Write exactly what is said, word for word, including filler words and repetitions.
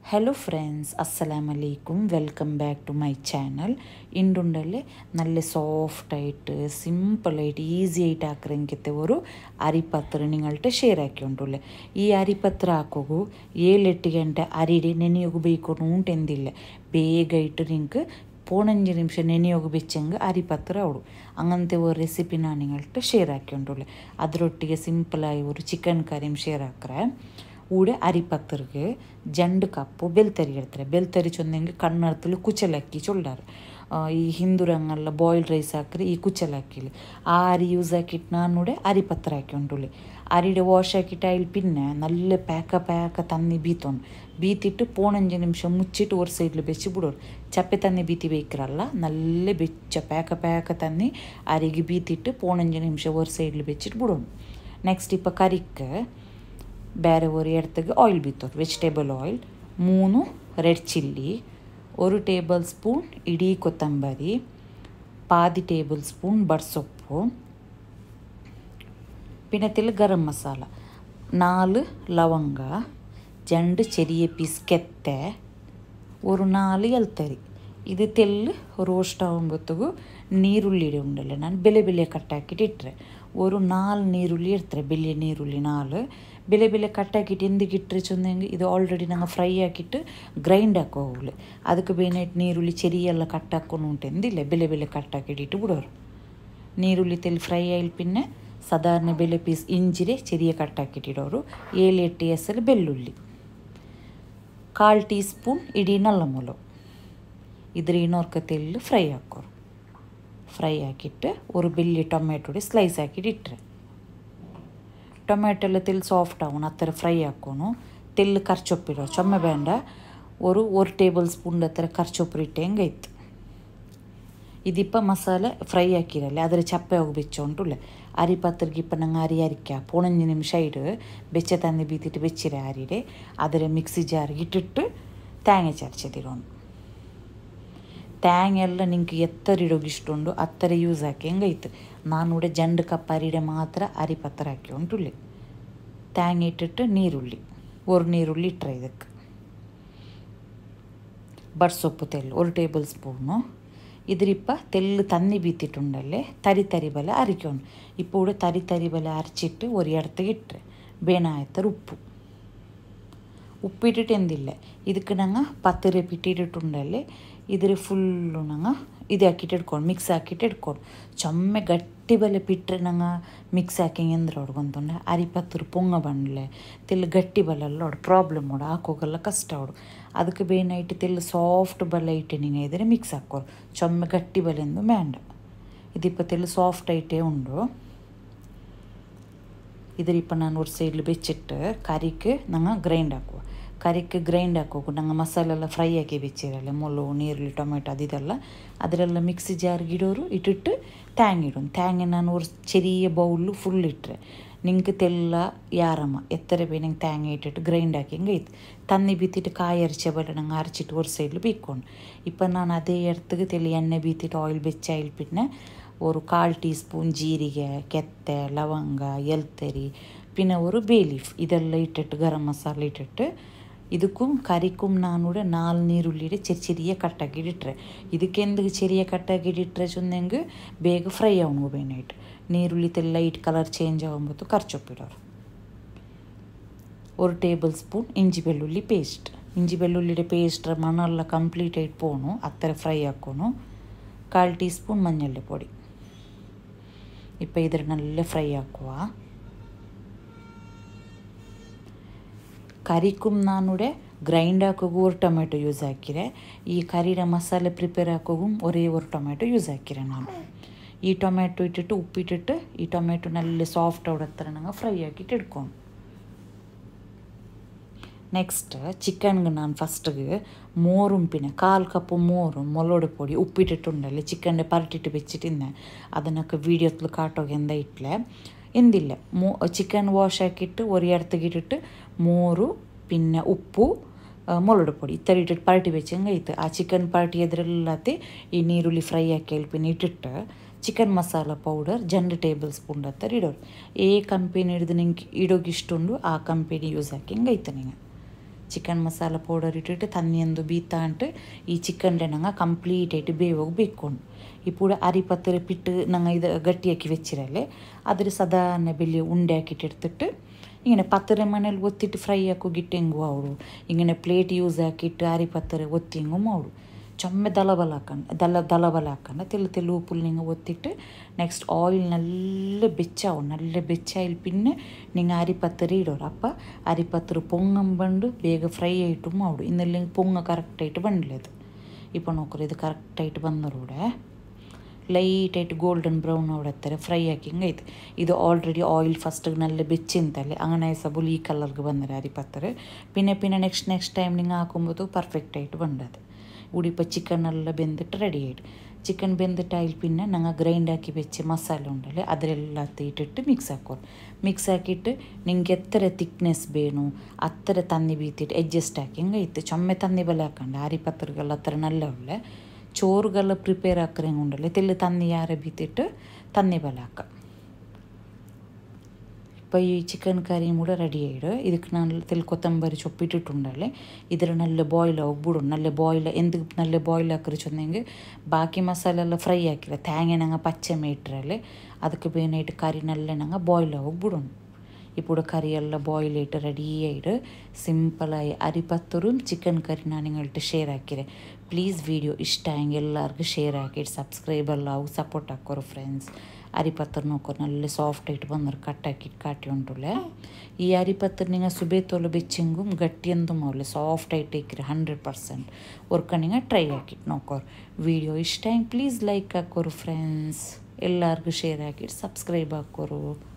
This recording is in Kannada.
ഹലോ ഫ്രണ്ട്സ്, അസ്സലാമു അലൈക്കും. Welcome back to my channel. ഇണ്ടുണ്ടല്ലേ നല്ല സോഫ്റ്റായിട്ട് സിമ്പിളായിട്ട് ഈസി ആയിട്ട് ആക്കിറങ്ങിക്കത്തെ ഒരു അരിപ്പത്ര നിങ്ങളുടെ ഷെയർ ആക്കിയിട്ടുള്ളേ. ಈ ಅರಿಪತ್ರ ಹಾಕೋಗು ಏಳೆಟ್ಟು ಗಂಟೆ ಅರಿಡಿ ನೆನೆಯೋಗು ಬೇಯ್ಕೊಂಡು ಉಂಟೆಂದಿಲ್ಲ. ಬೇಗ ಇಟ್ಟು ನಿಂಗೆ ಪೋಣಂಜು ನಿಮಿಷ ನೆನೆಯೋಗು ಬೆಚ್ಚಂಗೆ ಅರಿಪತ್ರ ಅವಡು അങ്ങനത്തെ ഒരു റെസിപ്പി ನಾನು നിങ്ങളുടെ ഷെയർ ആക്കിയിട്ടുള്ളേ. ಅದರೊಟ್ಟಿಗೆ ಸಿಂಪಲಾಗಿ ഒരു ಚಿಕನ್ ಕರಿಮ್ ಶೇರ್ ಹಾಕ್ರೆ ಊಡೆ ಅರಿಪತ್ರಗೆ ಜಂಡು ಕಪ್ಪು ಬೆಲ್ತರಿ ಇಡ್ತಾರೆ. ಬೆಲ್ತರಿ ಚೊಂದಂಗೆ ಕಣ್ಣರ್ತಲು ಕುಚಲಕ್ಕಿ ಚೊಲ್ಲಾರು. ಈ ಹಿಂದೂ ರಂಗಲ್ಲ ಬಾಯ್ಲ್ಡ್ ರೈಸ್ ಹಾಕ್ರಿ ಈ ಕುಚಲಕ್ಕಿಲಿ ಆ ಅರಿ ಯೂಸ್ ಹಾಕಿಟ್ಟು ನಾನು ನೋಡೆ ಅರಿಪತ್ರ ಹಾಕಿಕೊಂಡುಳ್ಳಿ. ಅರಿಡೆ ವಾಶ್ ಹಾಕಿಟ್ಟು ಇಲ್ಲಿ ಪಿನ್ನೆ നല്ല ಪ್ಯಾಕ ಪ್ಯಾಕ ತನ್ನಿ ಬೀತೊಂಡು ಬೀತಿಟ್ಟು ಪೋಣಂಜು ನಿಮಿಷ ಮುಚ್ಚಿಟ್ಟು ஒரு ಸೈಡ್ಲು ಬೆಚ್ಚಿ ಬಿಡೋರು. ಚಪ್ಪೆ ತನ್ನಿ ಬೀತಿ ಬೇಕಿರಲ್ಲ, നല്ല ಬೆಚ್ಚ ಪ್ಯಾಕ ಪ್ಯಾಕ ತನ್ನಿ ಅರಿಗೆ ಬೀತಿಟ್ಟು ಪೋಣಂಜು ನಿಮಿಷ ஒரு ಸೈಡ್ಲು ಬೆಚ್ಚಿಟ್ಟು ಬಿಡೋನು. ನೆಕ್ಸ್ಟ್ ಇಪ್ಪ ಕರಿಕ್ಕೆ ಬೇರೆ ஒரு இடத்துக்கு ಆಯಿಲ್ ಬೀತೋರು, ವೆಜಿಟೇಬಲ್ ಆಯಿಲ್, ಮೂನು ರೆಡ್ ಚಿಲ್ಲಿ, ഒരു ಟೇಬಲ್ ಸ್ಪೂನ್ ಇಡೀ ಕೊತ್ತಂಬರಿ, ಪಾದಿ ಟೇಬಲ್ ಸ್ಪೂನ್ ಬಡ್ಸೊಪ್ಪು, പിന്നെ തെല്ല് ഗരം മസാല, നാല് ലവംഗ, രണ്ട് ചെറിയ പീസ് കെത്ത, ഒരു നാല് എൽത്തരി. ഇത് തെല്ല് ರೋಸ್ಟ್ ಆಗುമ്പോತ್ತಿಗೂ ನೀರುಳ್ಳಿ ಉಂಡಲ್ಲ ನಾನು ಬೆಲೆ ಬೆಲೆ ಕಟ್ಟಾಕಿಟ್ಟು ಇಟ್ಟರೆ ഒരു നാല് ನೀರುಳ್ಳಿ ಇಡ್ತಾರೆ. ಬೆಲೆ ನೀರುಳ್ಳಿ ನಾല് ಬೆಲೆ ಬೆಲೆ ಕಟ್ಟಾಕಿಟ್ಟು ಎಂದಿಗೆ ಇಟ್ಟರೆ ಚಂದಂಗೆ ಇದು ಆಲ್ರೆಡಿ ನಂಗೆ ಫ್ರೈ ಹಾಕಿಟ್ಟು ಗ್ರೈಂಡ್ ಹಾಕೋಗ್ಲಿ. ಅದಕ್ಕೆ ಬೇನಾಯ್ತು ನೀರುಳ್ಳಿ ಚೆರಿಯೆಲ್ಲ ಕಟ್ಟಾಕೊಂಡು ಉಂಟೆಂದಿಲ್ಲ, ಬೆಲೆ ಬೆಲೆ ಕಟ್ಟಾಕಿಟ್ಟು ಬಿಡೋರು. ನೀರುಳ್ಳಿ ತೆಲ್ಲಿ ಫ್ರೈ ಆಯಿಲ್ ಪಿನ್ನೆ ಸಾಧಾರಣ ಬೆಲೆ ಪೀಸ್ ಇಂಜಿರೆ ಚೆರಿಯ ಕಟ್ಟಾಕಿಟ್ಟಿಡೋರು. ಏಳು ಎಟ್ಟು ಎಸಲು ಬೆಳ್ಳುಳ್ಳಿ, ಕಾಲು ಟೀ ಸ್ಪೂನ್ ಇಡೀ ನಲ್ಲ ಮೊಲೋ ಇದ್ರ ಇನ್ನೊರ್ಕ ತೆಲ್ಲು ಫ್ರೈ ಹಾಕೋರು. ಫ್ರೈ ಹಾಕಿಟ್ಟು ഒരു ಬೆಳ್ಳಿ ಟೊಮೆಟೊಡಿ ಸ್ಲೈಸ್ ಹಾಕಿಟ್ಟು ಇಟ್ಟರೆ ಟೊಮೆಟೊ ಎಲ್ಲ ತೆಲ್ಲು ಸಾಫ್ಟ್ ಆಗೋಣ ಆ ಥರ ಫ್ರೈ ಹಾಕೋನು. ತೆಲ್ಲು ಕರ್ಚೊಪ್ಪಿಡೋ ಚೊಮ್ಮೆ ಬೇಂಡ ഒരു ഒരു ಟೇಬಲ್ ಸ್ಪೂನ್ ಹತ್ರ ಕರ್ಚೊಪ್ಪು ಇಟ್ಟೆ ಹೆಂಗಾಯ್ತು. ഇതിപ്പോൾ മസാല ഫ്രൈ ആക്കിയിരല്ലേ അതിൽ ചപ്പയാകും വെച്ചോണ്ടുള്ളേ. അരിപ്പത്രക്ക് ഇപ്പം ഞങ്ങൾ അരി അരിക്കുക പതിനഞ്ച് നിമിഷം ഇട്ട് വെച്ച തന്നെ ബീത്തിട്ട് വെച്ചിര അരിയുടെ അതിൽ മിക്സി ജാറിಗೆ ഇട്ടിട്ട് തേങ്ങ ചരച്ചതിರೋನು. തേങ്ങ ಎಲ್ಲ ನಿಂಗೆ ಎತ್ತರ ಇಡೋಗಿ ಇಷ್ಟ ಉಂಡು ಅತ್ತರ ಯೂಸ್ ಹಾಕಿ ಹೆಂಗೈತು. ನಾನು ಕೂಡ ಜಂಡು ಕಪ್ ಅರಿಡೆ ಮಾತ್ರ ಅರಿಪತ್ರ ಹಾಕಿ ಉಂಟುಳ್ಳಿ. ತೇങ്ങ ಇಟ್ಟಿಟ್ಟು ನೀರುಳ್ಳಿ ஒரு ನೀರುಳ್ಳಿ ಇಟ್ಟರೆ ಇದಕ್ಕೆ ಬಡ್ಸೊಪ್ಪು ತೆಲ್ಲು ഒരു ಟೇಬಲ್ ಸ್ಪೂನು. ഇതിരിപ്പ തെല്ല് തന്നി ബീത്തിട്ടുണ്ടല്ലേ തരി തരി ബല അരിക്കണം. ഇപ്പോൾ ഇവിടെ തരി തരി ബല അരച്ചിട്ട് ഒരു ഇടത്തേക്ക് ഇട്ട് ಬೇನಾಯ್ತರ ಉಪ್ಪು ಉಪ್ಪಿಟ್ಟಿಟ್ಟು ಎಂದಿಲ್ಲ. ಇದಕ್ಕೆ ನಂಗೆ ಪತ್ತಿರಿ ಪಿಟ್ಟಿട്ടുണ്ടല്ലേ ಇದ್ರ ಫುಲ್ಲು ನಂಗೆ ಇದು ಹಾಕಿಟ್ಟು ಇಟ್ಕೊಂಡು ಮಿಕ್ಸ್ ಹಾಕಿಟ್ಟು ಇಟ್ಕೊಂಡು ಚೊಮ್ಮೆ ಗಟ್ಟಿ ಬಲೆ ಪಿಟ್ರೆ ನಂಗೆ ಮಿಕ್ಸ್ ಹಾಕಿ ಎಂದ್ರೆ ಹೊಡ್ಕೊಂತಂಡೆ ಅರಿಪತ್ತರ ಪೊಂಗ ಬಂಡ್ಲೆ ತೆಲ್ಲು ಗಟ್ಟಿ ಬಲೆಲ್ಲ ಹೊಡು ಪ್ರಾಬ್ಲಮ್ ಹೊಡು ಹಾಕೋಗಲ್ಲ ಕಷ್ಟ ಹೊಡು. ಅದಕ್ಕೆ ಬೇನಾಯಿಟ್ಟು ತೆಲ್ಲು ಸಾಫ್ಟ್ ಬಲೆ ಇಟ್ಟು ನಿಂಗೆ ಇದ್ರೆ ಮಿಕ್ಸ್ ಹಾಕೋರು. ಚೊಮ್ಮೆ ಗಟ್ಟಿ ಬಲೆಂದು ಮೇಂಡ ഇതിപ്പോൾ തെല്ല് സോഫ്റ്റ് ആയിട്ടേ ഉണ്ടോ. ഇതിലിപ്പോൾ ഞാൻ ഒരു സൈഡിൽ വെച്ചിട്ട് കറിക്ക് ഞങ്ങൾ ഗ്രൈൻഡ് ആക്കുക. കറിക്ക് ഗ്രൈൻഡ് ആക്കുക ഞങ്ങൾ മസാല ಎಲ್ಲ ಫ್ರೈ ಆಗಿ വെച്ചിരല്ലേ മുളക് നീരുള്ളി ടൊമാറ്റോ അതിതെല്ലാം അതിലെಲ್ಲ ಮಿಕ್ಸಿ ಜಾರ್ಗೆ ಇಡೋರು. ಇಟ್ಟಿಟ್ಟು തേങ്ങ ഇടും. തേങ്ങ ನಾನು ഒരു ചെറിയ ബൗളിൽ ഫുൾ ഇട്ടರೆ നിങ്ങൾക്ക് തെല്ല ಯಾರಮ್ಮ ಎತ್ತರ ಬೇ ನಂಗೆ തേങ്ങ ಇಟ್ಟಿಟ್ಟು ಗ್ರೈಂಡ್ ಹಾಕಿ ಹಿಂಗೈತೆ ತನ್ನಿ ಬೀತಿಟ್ಟು ಕಾಯಿ ಅರಿಚೆ ಬಲೆ ನಂಗೆ ಅರಚಿಟ್ಟು ஒரு ಸೈಡಿல் ಬೀಕ್ಕೊಂಡು ಇപ്പം ನಾನು ಅದೇ ಎರ್ತಗೆ ತೆಲ್ಲಿ ಎಣ್ಣೆ ಬೀತಿಟ್ಟು ಆಯಿಲ್ ಬೆಚ್ಚ ಆಯಿಲ್ ಪಿನ್ನೆ ഒരു കാൽ ടീസ്പൂൺ ജീരക, കെത്ത, ലവംഗ, എൽത്തരി, പിന്നെ ഒരു ബേ ലീഫ് ഇതെല്ലാം ഇട്ടിട്ട് ഗരം മസാല ഇട്ടിട്ട് ಇದಕ್ಕೂ ಕರಿಕ್ಕೂ ನಾನೂടെ ನಾಲ್ ನೀರುಳ್ಳಿಡೆ ಚೆರಿ ಚೆರಿಯ ಕಟ್ಟಾಕಿಟ್ಟಿಟ್ರೆ ಇದಕ್ಕೆ ಎಂದಿಗೆ ಚೆರಿಯ ಕಟ್ಟಾಕಿಟ್ಟಿಟ್ರೆ ಚಂದಂಗೆ ಬೇಗ ಫ್ರೈ ಆವಣು ಬೇನಾಯ್ತು. ನೀರುಳ್ಳಿ ತೆಲ್ಲ ಲೈಟ್ ಕಲರ್ ಚೇಂಜ್ ಆಗುമ്പോൾ ಕರ್ಚೊಪ್ಪಿಡೋರು. ഒരു ടേബിൾ സ്പൂൺ ഇഞ്ചി ಬೆಳ್ಳುಳ್ಳಿ ಪೇಸ್ಟ್. ഇഞ്ചി ಬೆಳ್ಳುಳ್ಳಿയുടെ പേസ്റ്റ് മണ്ണെല്ലാം കംപ്ലീറ്റ് ആയിട്ട് പോണു അത്ര ഫ്രൈ ആക്കണു. കാൽ ടീസ്പൂൺ മഞ്ഞളുടെ പൊടി. ഇപ്പം ഇതിൽ നല്ല ഫ്രൈ ആക്കുക. ಕರಿಕ್ಕೂ ನಾನೂಡೆ ಗ್ರೈಂಡ್ ಹಾಕೋಗು ഒരു ಟೊಮೆಟೊ ಯೂಸ್ ಹಾಕಿರೆ. ಈ ಕರಿಡ ಮಸಾಲೆ ಪ್ರಿಪೇರ್ ಹಾಕೋಗು ഒരേ ഒരു ಟೊಮೆಟೊ ಯೂಸ್ ಹಾಕಿರೆ ನಾನು. ಈ ಟೊಮೆಟೊ ಇಟ್ಟಿಟ್ಟು ಉಪ್ಪಿಟ್ಟಿಟ್ಟು ಈ ಟೊಮೆಟೊ നല്ല ಸಾಫ್ಟ್ ಆವಡತ್ತರ ನಂಗೆ ಫ್ರೈ ಹಾಕಿಟ್ಟು ಇಟ್ಕೊಂಡು ನೆಕ್ಸ್ಟ್ ಚಿಕನ್ಗೆ ನಾನು ಫಸ್ಟ್ಗೆ ಮೋರುಂ പിന്നെ കാൽ കപ്പ് മോറും മുളക് പൊടി ഉപ്പിട്ടിട്ടുണ്ടല്ലേ ചിക്കൻ്റെ പരട്ടിട്ട് വെച്ചിട്ടിന്നെ ಅದನ್ನಕ್ಕೆ വീഡിയോത്തിൽ കാട്ടോಗೆ എന്താ ഇട്ടില്ലേ ಎಂದಿಲ್ಲ. ಮೋ ಚಿಕನ್ ವಾಶ್ ಹಾಕಿಟ್ಟು ഒരു ഇടത്തേക്ക് ഇട്ടിട്ട് മോರು പിന്നെ ഉപ്പു മുളക് പൊടി ഇത്ര ഇട്ടിട്ട് പരട്ടി വെച്ച് ಹೆಂಗೈತೆ ಆ ಚಿಕನ್ ಪರಟಿ ಅದರಲ್ಲತ್ತೆ ಈ ನೀರುಳ್ಳಿ ಫ್ರೈ ಹಾಕಿ പിന്നെ ಇಟ್ಟಿಟ್ಟು ಚಿಕನ್ ಮಸಾಲ ಪೌಡರ್ രണ്ട് ಟೇಬಲ್ ಸ್ಪೂನ್ ಹತ್ತರ ಇಡೋರು. ಏ ಕಂಪೆನಿ ಹಿಡಿದು ನಿಂಗೆ ಇಡೋಗಿ ಇಷ್ಟುಂಡು ಆ ಕಂಪೆನಿ ಯೂಸ್ ಹಾಕಿ ಹೆಂಗೈತೆ ನಿಂಗೆ ಚಿಕನ್ ಮಸಾಲ ಪೌಡರ್ ಇಟ್ಟಿಟ್ಟು ತನ್ನಿಯೊಂದು ಬೀತ ಅಂಟು ಈ ಚಿಕನ್ಲೆ ನಂಗೆ ಕಂಪ್ಲೀಟ್ ಆയിട്ട് ಬೇಯೋಗಿ ಬೇಕೊಂಡು ఇప్పుడు ಅರಿಪತ್ತರ ಪಿಟ್ಟು ನಂಗೆ ಇದು ಗಟ್ಟಿಯಾಕಿ വെച്ചിರല്ലേ ಅದ್ರ ಸಾಧಾರಣ ಬೆಲ್ಲಿ ಉಂಡೆ ಹಾಕಿಟ್ಟಿರ್ತಿಟ್ಟು ഇങ്ങനെ പത്തര മണൽ ഒത്തിട്ട് ഫ്രൈ ആക്കു ഗിട്ടെങ്കു ആവുള്ളൂ ഇങ്ങനെ പ്ലേറ്റ് യൂസ് ആക്കിയിട്ട് അരിപ്പത്തര ഒത്തിയെങ്കും ആവുള്ളൂ ചൊമ്മ ദളബലാക്കണ്ട ദല ദളബലാക്കണ്ട തെല്ല് തെല്ല് ഉപ്പുൽ നിങ്ങൾ ഒത്തിട്ട് നെക്സ്റ്റ് ഓയിൽ നല്ല ಬೆಚ್ಚಾവും നല്ല ಬೆಚ್ಚಾയിൽ പിന്നെ നിങ്ങൾ അരിപ്പത്തര ഇടോರು അപ്പം അരിപ്പത്തര പൊങ്ങം ಬಂದು ಬೇಗ ಫ್ರೈ ಆಯಿಟ್ಟು ಮಾಡು ಇನ್ನೆಲ್ಲ പൊങ്ങ ಕರೆಕ್ಟಾയിട്ട് ಬಂದಿಲ್ಲ ഇപ്പോൾ നോക്കರು ಇದು ಕರೆಕ್ಟಾയിട്ട് ಬಂದರೂടെ ಲೈಟಾയിട്ട് ಗೋಲ್ಡನ್ ಬ್ರೌನ್ ಅವಡತ್ತಾರೆ ಫ್ರೈ ಹಾಕಿಂಗೆ ಐತೆ ಇದು ಆಲ್ರೆಡಿ ಆಯಿಲ್ ಫಸ್ಟಿಗೆ നല്ല ಬೆಚ್ಚಿಂತಲ್ಲಿ അങ്ങനെ സബുൽ ഈ കളർക്ക് ಬಂದರೆ അരിപ്പത്തറ് പിന്നെ പിന്നെ നെക്സ്റ്റ് നെക്സ്റ്റ് ടൈം നിങ്ങൾ ಹಾಕುമ്പോൾ ಪರ್ಫೆಕ್ಟ್ ಆയിട്ട് ಬಂದದು ഉടിപ്പോൾ ചിക്കൻ നല്ല ಬೆಂದಿട്ട് ರೆಡಿ ಆಯಿತು ಚಿಕನ್ ಬೆಂದಿട്ടായി പിന്നെ ഞങ്ങൾ ഗ്രൈൻഡ് ആക്കി വെച്ച് മസാല ഉണ്ടല്ലേ അതിലെല്ലാം ഇട്ടിട്ട് മിക്സ് ആക്കും മിക്സ് ആക്കിയിട്ട് നിങ്ങൾക്ക് എത്ര തിക്നെസ് ಬೇണು അത്ര തന്നി ബീത്തിട്ട് അഡ്ജസ്റ്റ് ആക്കിಂಗೆ ಐತೆ ചൊമ്മೆ തന്നി ಬಲ ಹಾಕಂಡು അരിപ്പത്തറുകൾ അത്ര നല്ല ഉള്ള ചോറുകൾ പ്രിപ്പയർ ആക്കറേงഉണ്ടല്ലേ തെല്ല് തന്നി ಯಾರ ಬೀತಿಟ್ಟು തന്നി ಬಲ ಹಾಕ ഇപ്പോൾ ഈ ചിക്കൻ കറിയും കൂടെ റെഡി ആയിട്ട് ಇದಕ್ಕೆ ನಾನು ತೆಲ್ ಕೊತ್ತಂಬರಿ ಚೊಪ್ಪಿಟ್ಟಿട്ടുണ്ടല്ലേ ಇದರ നല്ല ಬಾಯ್ಲ್ ಹೋಗ್ಬಿಡು നല്ല ಬಾಯ್ಲ್ ಎಂದಕ್ಕೆ നല്ല ಬಾಯ್ಲ್ ಹಾಕಿರಿ ಚೊಂದಂಗೆ ಬಾಕಿ ಮಸಾಲೆ ಎಲ್ಲ ಫ್ರೈ ಹಾಕಿಲ್ಲ ತೇಂಗೆ ನಂಗೆ ಪಚ್ಚೆ ಮೇಟ್ರಲ್ಲೇ ಅದಕ್ಕೆ ಬೇನಾയിട്ട് ಕರಿ നല്ല ನಂಗೆ ಬಾಯ್ಲ್ ಹೋಗ್ಬಿಡೋಣ ഇപ്പോൾ കറി എല്ലാം ബോയിൽ ആയിട്ട് റെഡി ആയിട്ട് സിമ്പിളായി അരിപ്പത്തറും ചിക്കൻ കറി ഞാൻ നിങ്ങളുടെ ഷെയർ ആക്കിയത് പ്ലീസ് വീഡിയോ ഇഷ്ടമായെങ്കിൽ എല്ലാവർക്കും ഷെയർ ആക്കിയിട്ട് സബ്സ്ക്രൈബ് എല്ലാം സപ്പോർട്ട് ആക്കോರು ಫ್ರೆಂಡ್ಸ್ അരിപ്പത്തർ നോക്കോ നല്ല സോഫ്റ്റ് ആയിട്ട് വന്നൊരു കട്ടാക്കിയിട്ട് കാട്ടി ഉണ്ടല്ലേ ഈ അരിപ്പത്തർ നിങ്ങൾ സുബേത്തോല് വെച്ചെങ്കും ഗട്ടിയെന്തും ആവില്ല സോഫ്റ്റ് ആയിട്ട് ഇരിക്കും ഹൺഡ്രഡ് പെർസെൻറ്റ് ഓർക്ക നിങ്ങൾ ട്രൈ ആക്കിയിട്ട് നോക്കോರು വീഡിയോ ഇഷ്ടമായെങ്കിൽ പ്ലീസ് ലൈക്ക് ആക്കോರು ಫ್ರೆಂಡ್ಸ್ എല്ലാവർക്കും ഷെയർ ആക്കിയിട്ട് സബ്സ്ക്രൈബ് ആക്കോರು